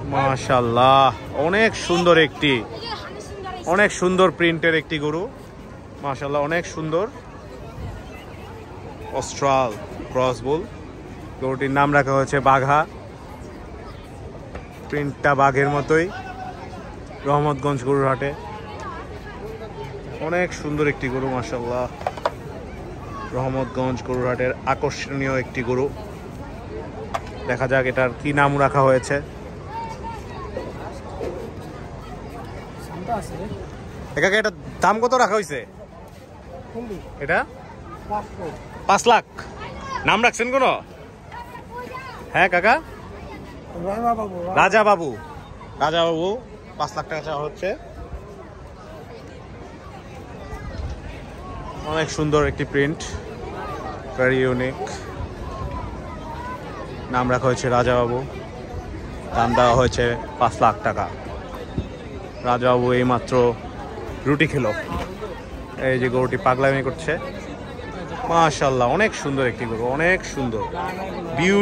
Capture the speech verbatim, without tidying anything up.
মাশাআল্লাহ, অনেক সুন্দর একটি অনেক সুন্দর প্রিন্টের একটি গরু। মাশাআল্লাহ, অনেক সুন্দর। Australian cross bull. গরুটির নাম রাখা হয়েছে বাঘা। প্রিন্টটা বাঘের মতোই। রহমতগঞ্জ গরুর হাটে অনেক সুন্দর একটি গরু। মাশাআল্লাহ, রহমতগঞ্জ গরুর হাটের আকর্ষণীয় একটি গরু। দেখা যাক এটার কি নাম রাখা হয়েছে। এটাকে এটা দাম কত রাখা হয়েছে? এটা পাঁচ লাখ। নাম রাখছেন কোন? হ্যাঁ কাকা, রাজা বাবু। রাজা বাবু পাঁচ লাখ টাকা চাওয়া হচ্ছে। অনেক সুন্দর একটি প্রিন্ট, ভেরি ইউনিক। নাম রাখা হয়েছে রাজা বাবু। দাম দেওয়া হয়েছে পাঁচ লাখ টাকা। রাজা বাবু এই মাত্র রুটি খেলো। এই যে গরুটি পাগলামি করছে। মাশাআল্লাহ, অনেক সুন্দর একটি গরু, অনেক সুন্দর।